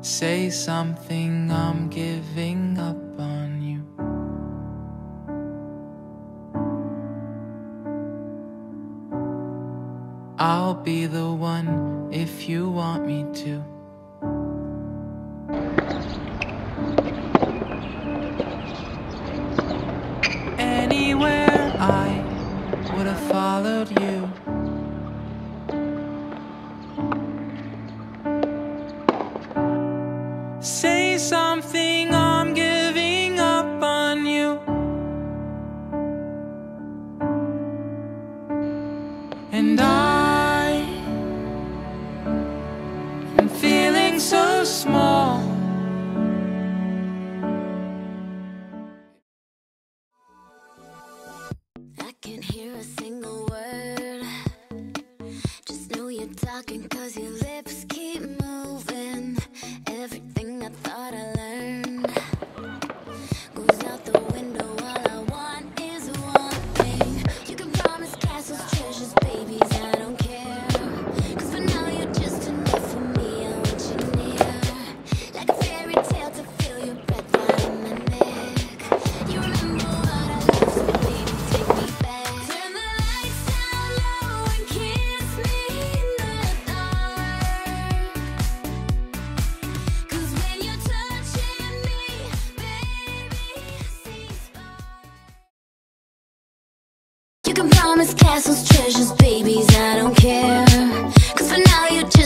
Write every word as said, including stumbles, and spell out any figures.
Say something, I'm giving up on you. I'll be the one if you want me to. Anywhere I would have followed you. Say something, I'm giving up on you. And I am feeling so small. I can't hear a single word. Just know you're talking 'cause your lips keep moving. Everything I thought I learned goes out the window. All I want is one thing. You can promise castles, treasures, babies, I don't care. 'Cause for now you're just enough for me. I want you near, like a fairy tale, to feel your breath out in my neck. You remember what I love, so baby, take me back. Turn the lights down low and kiss me in the dark. 'Cause when you're touching me, baby, I see sparks. You can promise castles, treasures, babies, I don't care. 'Cause for now you're